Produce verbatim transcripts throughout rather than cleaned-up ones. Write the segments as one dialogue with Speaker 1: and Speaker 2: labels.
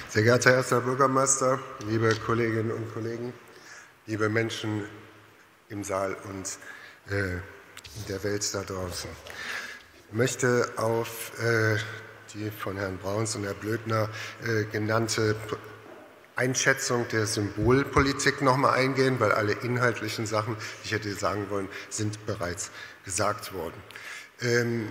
Speaker 1: Sehr geehrter erster Bürgermeister, liebe Kolleginnen und Kollegen, liebe Menschen im Saal und äh, in der Welt da draußen. Ich möchte auf äh, die von Herrn Brauns und Herrn Blödner äh, genannte Einschätzung der Symbolpolitik noch mal eingehen, weil alle inhaltlichen Sachen, die ich hätte sagen wollen, sind bereits gesagt worden. Ähm,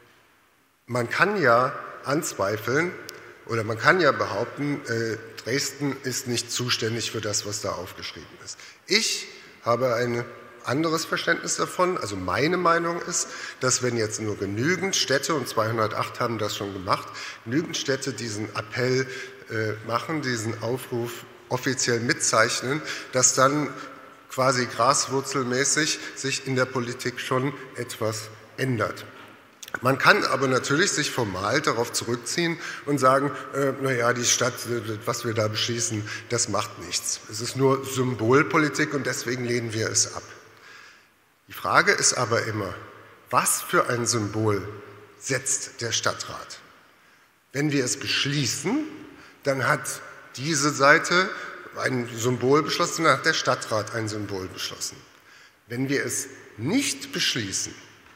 Speaker 1: man kann ja anzweifeln, oder man kann ja behaupten, äh, Dresden ist nicht zuständig für das, was da aufgeschrieben ist. Ich habe ein anderes Verständnis davon. Also meine Meinung ist, dass wenn jetzt nur genügend Städte, und zweihundertacht haben das schon gemacht, genügend Städte diesen Appell äh, machen, diesen Aufruf offiziell mitzeichnen, dass dann quasi graswurzelmäßig sich in der Politik schon etwas ändert. Man kann aber natürlich sich formal darauf zurückziehen und sagen, äh, naja, die Stadt, was wir da beschließen, das macht nichts. Es ist nur Symbolpolitik und deswegen lehnen wir es ab. Die Frage ist aber immer, was für ein Symbol setzt der Stadtrat? Wenn wir es beschließen, dann hat diese Seite ein Symbol beschlossen, dann hat der Stadtrat ein Symbol beschlossen. Wenn wir es nicht beschließen,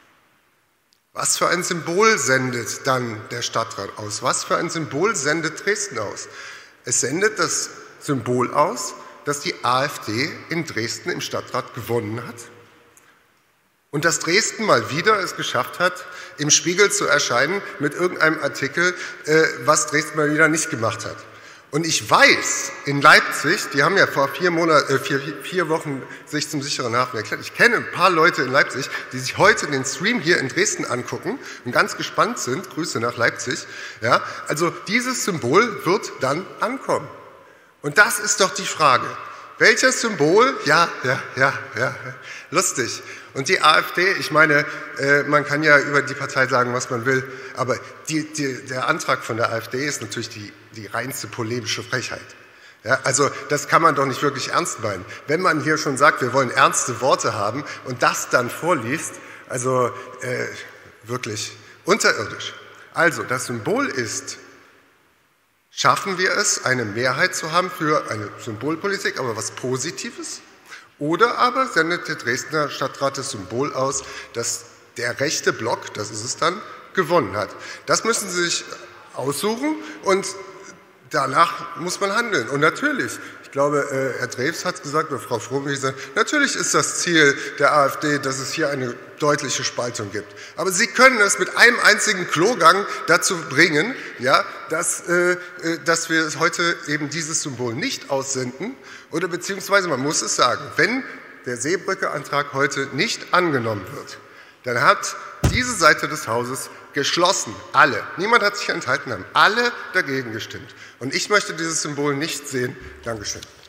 Speaker 1: was für ein Symbol sendet dann der Stadtrat aus? Was für ein Symbol sendet Dresden aus? Es sendet das Symbol aus, dass die AfD in Dresden im Stadtrat gewonnen hat und dass Dresden mal wieder es geschafft hat, im Spiegel zu erscheinen mit irgendeinem Artikel, was Dresden mal wieder nicht gemacht hat. Und ich weiß, in Leipzig, die haben ja vor vier, Monat, äh, vier, vier Wochen sich zum sicheren Hafen erklärt, ich kenne ein paar Leute in Leipzig, die sich heute den Stream hier in Dresden angucken und ganz gespannt sind, Grüße nach Leipzig, ja, also dieses Symbol wird dann ankommen. Und das ist doch die Frage. Welches Symbol? Ja, ja, ja, ja, lustig. Und die AfD, ich meine, äh, man kann ja über die Partei sagen, was man will, aber die, die, der Antrag von der AfD ist natürlich die, die reinste polemische Frechheit. Ja, also das kann man doch nicht wirklich ernst meinen. Wenn man hier schon sagt, wir wollen ernste Worte haben und das dann vorliest, also äh, wirklich unterirdisch. Also das Symbol ist, schaffen wir es, eine Mehrheit zu haben für eine Symbolpolitik, aber was Positives? Oder aber sendet der Dresdner Stadtrat das Symbol aus, dass der rechte Block, das ist es dann, gewonnen hat. Das müssen Sie sich aussuchen und danach muss man handeln. Und natürlich, ich glaube, Herr Drews hat es gesagt, oder Frau Fromm hat gesagt, natürlich ist das Ziel der AfD, dass es hier eine deutliche Spaltung gibt. Aber Sie können es mit einem einzigen Klogang dazu bringen, ja, dass, äh, dass wir heute eben dieses Symbol nicht aussenden. Oder beziehungsweise, man muss es sagen, wenn der Seebrücke-Antrag heute nicht angenommen wird, dann hat diese Seite des Hauses geschlossen, alle, niemand hat sich enthalten, haben alle dagegen gestimmt. Und ich möchte dieses Symbol nicht sehen. Dankeschön.